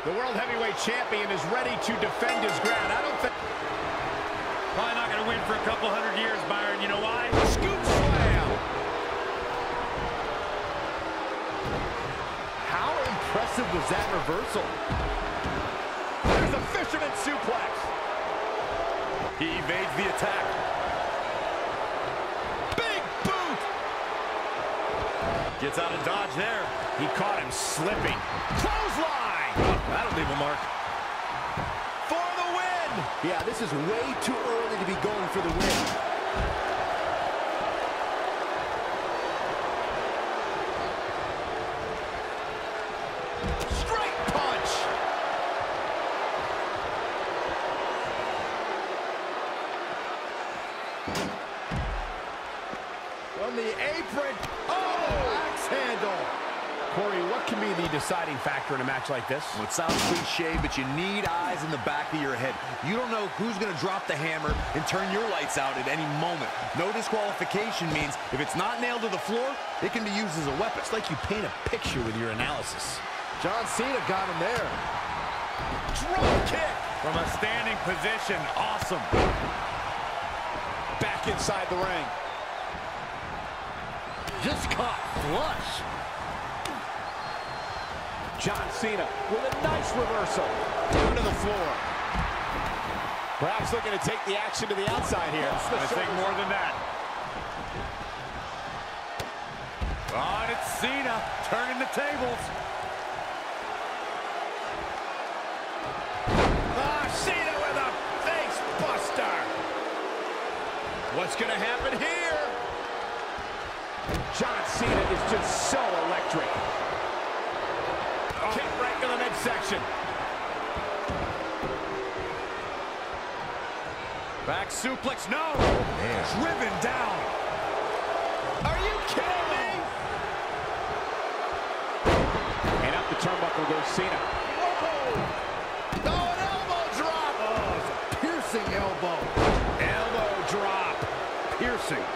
The World Heavyweight Champion is ready to defend his ground. I don't think... Probably not going to win for a couple hundred years, Byron. You know why? Scoop slam. How impressive was that reversal? There's a fisherman suplex. He evades the attack. Big boot. Gets out of dodge there. He caught him slipping. Clothesline. That'll leave a mark. For the win. Yeah, this is way too early to be going for the win. Straight punch. From the apron. Oh, axe handle. Corey, what can be the deciding factor in a match like this? Well, it sounds cliche, but you need eyes in the back of your head. You don't know who's going to drop the hammer and turn your lights out at any moment. No disqualification means if it's not nailed to the floor, it can be used as a weapon. It's like you paint a picture with your analysis. John Cena got him there. Drop kick. From a standing position. Awesome. Back inside the ring. Just caught flush. John Cena with a nice reversal. Down to the floor. Perhaps looking to take the action to the outside here. I think more than that. Oh, and it's Cena turning the tables. Cena with a face buster. What's going to happen here? John Cena is just so electric. Kick right to the midsection. Back suplex, no! Man. Driven down. Are you kidding me? And up the turnbuckle goes Cena. Whoa! Oh, an elbow drop! Oh, it's a piercing elbow. Elbow drop. Piercing.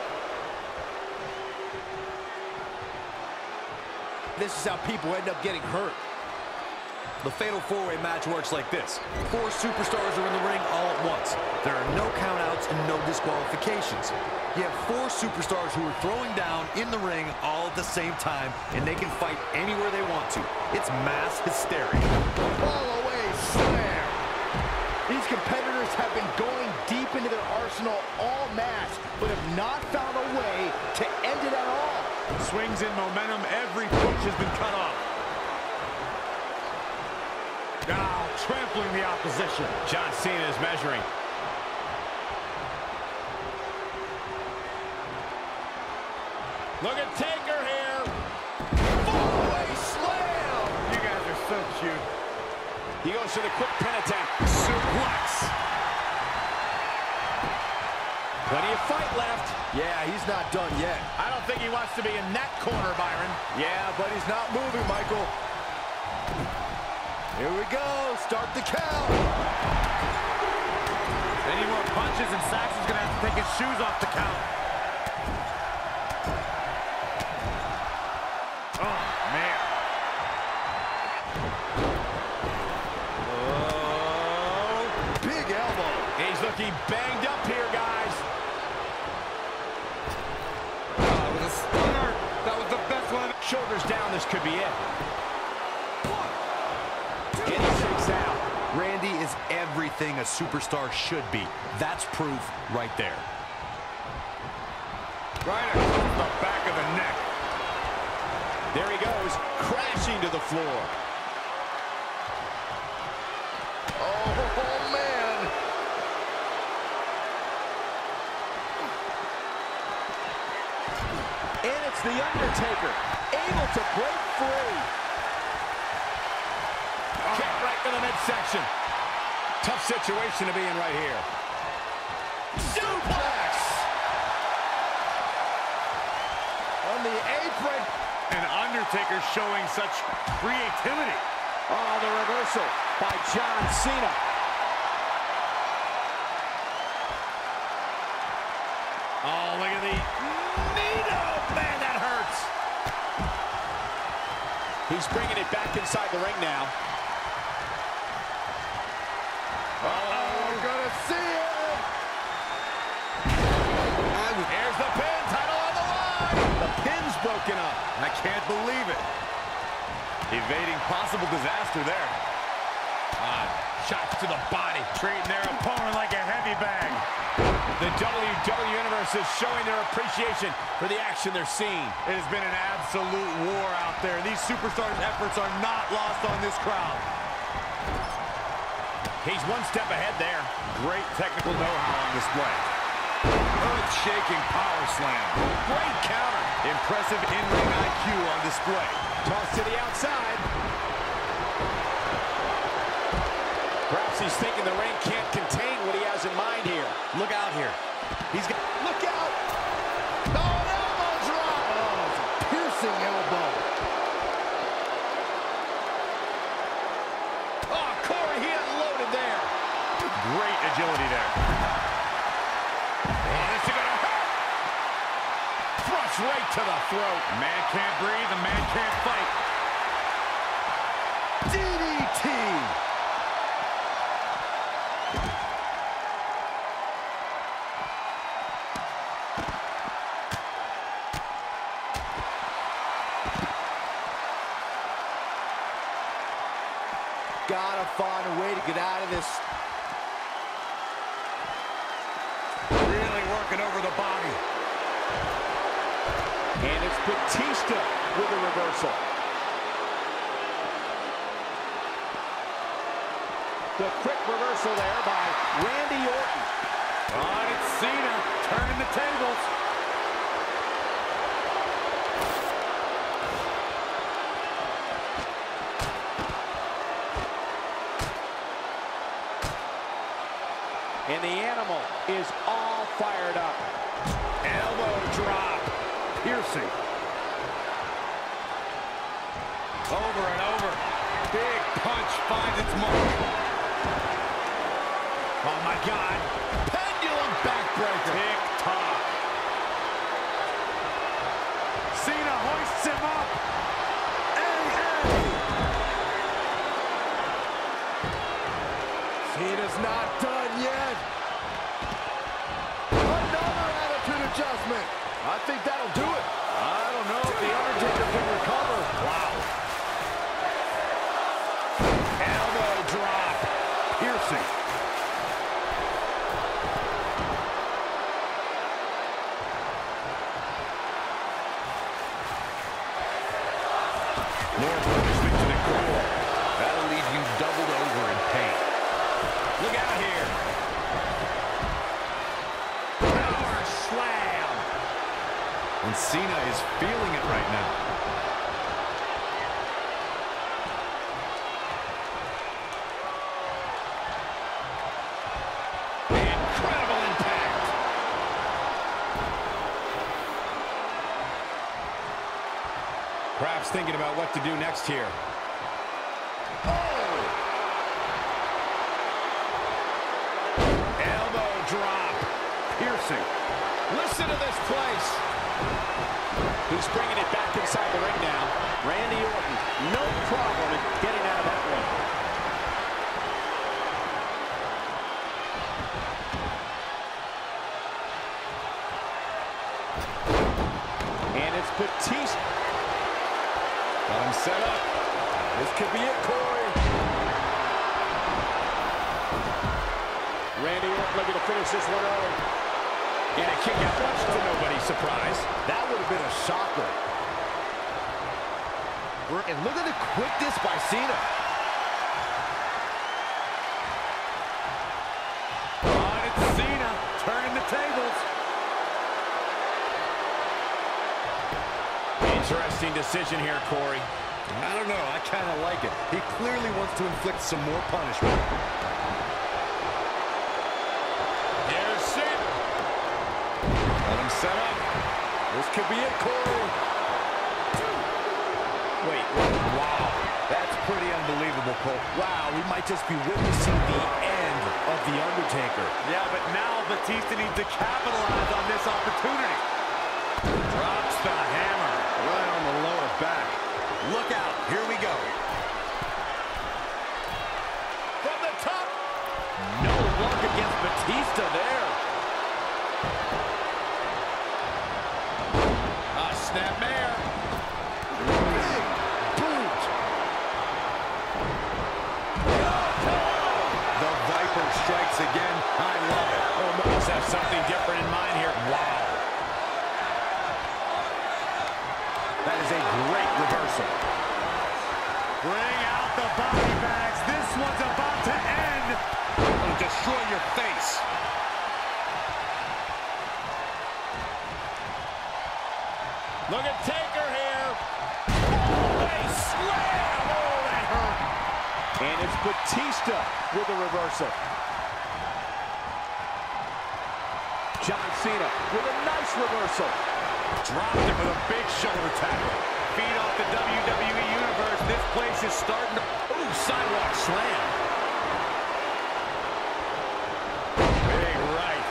This is how people end up getting hurt. The Fatal 4-Way match works like this. 4 superstars are in the ring all at once. There are no countouts and no disqualifications. You have 4 superstars who are throwing down in the ring all at the same time, and they can fight anywhere they want to. It's mass hysteria. Fall away slam. These competitors have been going deep into their arsenal all match, but have not found a way to end it at all. Swings in momentum. Every push has been cut off. Now trampling the opposition. John Cena is measuring. Look at Taker here. Fall-away slam. You guys are so cute. He goes for the quick pin attempt. Suplex. Plenty of fight left. Yeah, he's not done yet. I don't think he wants to be in that corner, Byron. Yeah, but he's not moving, Michael. Here we go. Start the count. Any more punches and Saxon's going to have to take his shoes off the count. Oh, man. Oh, big elbow. He's looking banged up here, guys. That was a stunner. That was the best one. Shoulders down, this could be it. And he shakes out. Randy is everything a superstar should be. That's proof right there. Right across the back of the neck. There he goes, crashing to the floor. Oh, man. And it's The Undertaker, able to break free. Kick right to the midsection. Tough situation to be in right here. Suplex! On the apron. And Undertaker showing such creativity. Oh, the reversal by John Cena. Oh, look at the knee. Oh, man, that hurts. He's bringing it back inside the ring now. can't believe it. Evading possible disaster there. Shots to the body, treating their opponent like a heavy bag. The WWE Universe is showing their appreciation for the action they're seeing. It has been an absolute war out there. These superstars' efforts are not lost on this crowd. He's one step ahead there. Great technical know-how on display. Earth-shaking power slam. Great counter. Impressive in-ring IQ on display. Toss to the outside. Perhaps he's thinking the ring can't contain what he has in mind here. Look out here. He's got... Look out! Oh, an elbow drop! Oh, it's a piercing elbow. Oh, Corey, he unloaded there. Great agility there. Oh, this is gonna hurt. Thrust right to the throat. Man can't breathe, a man can't fight. DDT! Gotta find a way to get out of this. Really working over the body. And it's Batista with a reversal. The quick reversal there by Randy Orton. Oh, it's Cena turning the tables. And the animal is all fired up. Elbow drop. Piercing. Over and over. Big punch finds its mark. Oh, my God. Pendulum backbreaker. Tick-tock. Cena hoists him up. Cena's not done yet. Another attitude adjustment. I think that'll do it. I don't know if The Undertaker can recover. Wow. Elbow drop. Piercing. More punishment to the core. That'll leave you doubled over in pain. Look out here. Power slam. And Cena is feeling it right now. Incredible impact. Perhaps thinking about what to do next here. Elbow drop. Piercing. Listen to this place. He's bringing it back inside the ring now. Randy Orton, no problem in getting out of that one. And it's Batista. Got him set up. This could be it, Corey. Randy Orton looking to finish this one early. And a kick out much to nobody's surprise. That would have been a shocker. And look at the quickness by Cena. Oh, it's Cena turning the tables. Interesting decision here, Corey. I don't know. I kind of like it. He clearly wants to inflict some more punishment. There's Cena. Got him set up. This could be it, Corey. Wait, wow. That's pretty unbelievable, Cole. Wow, we might just be witnessing the end of The Undertaker. Yeah, but now Batista needs to capitalize on this opportunity. Drops the hammer. Right on the lower back. Look out. Here we go. From the top. No luck against Batista there. Snapmare. strikes again. I love it. Oh, must have something different in mind here. Wow. That is a great reversal. Bring out the body bags. This one's about to end. It'll destroy your face. Look at Taker here. Oh, a slam. Oh, that hurt. And it's Batista with a reversal. John Cena with a nice reversal. Dropped him with a big shoulder tackle. Feed off the WWE Universe. This place is starting to... Ooh, sidewalk slam. Big right.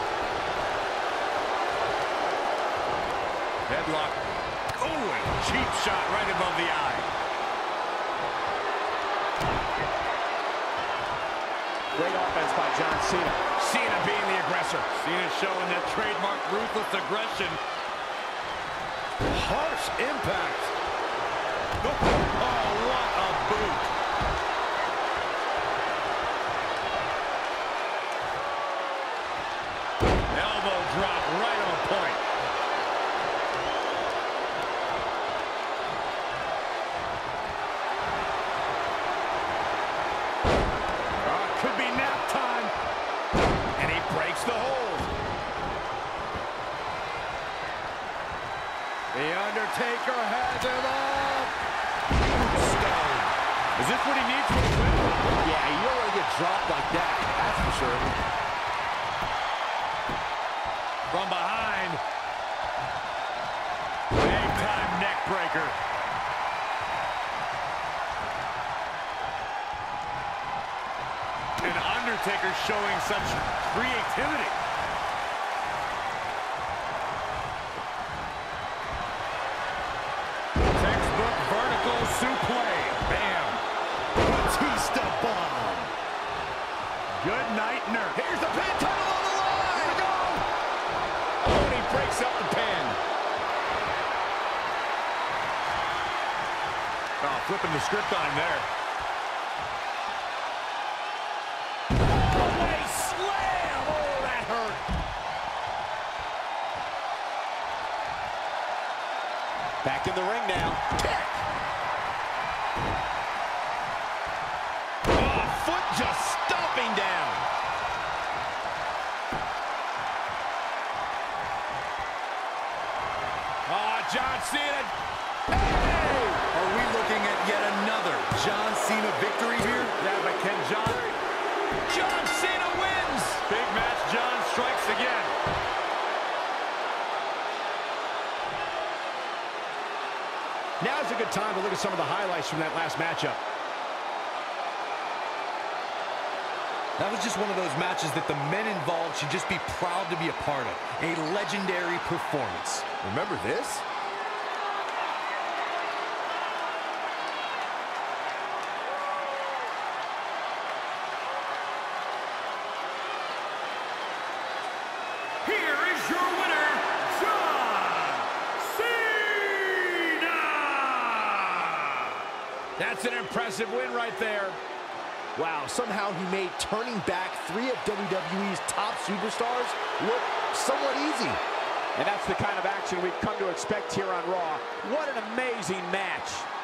Headlock. Oh, and cheap shot right above the eye. Great offense by John Cena. Cena being the aggressor. Cena showing that trademark ruthless aggression. Harsh impact. Oh, what a boot. Elbow drop right on point. Could be nap time. And he breaks the hold. The Undertaker has him up. Stone. Is this what he needs for the win? Yeah, you don't want to get dropped like that, that's for sure. From behind. Big time neck breaker. And Undertaker showing such creativity. Textbook vertical suplex. Bam. Batista bomb. Good night, nurse. Here's the pin, title on the line. Here we go. Oh, and he breaks up the pin. Oh, flipping the script on him there. Back in the ring now. Kick. Oh, foot just stomping down. Oh, John Cena. Hey! Are we looking at yet another John Cena victory here? Yeah, but can John Cena wins. Big match. John strikes again. Now's a good time to look at some of the highlights from that last matchup. That was just one of those matches that the men involved should just be proud to be a part of. A legendary performance. Remember this? Here is your winner, John Cena! That's an impressive win right there. Wow, somehow he made turning back 3 of WWE's top superstars look somewhat easy. And that's the kind of action we've come to expect here on Raw. What an amazing match.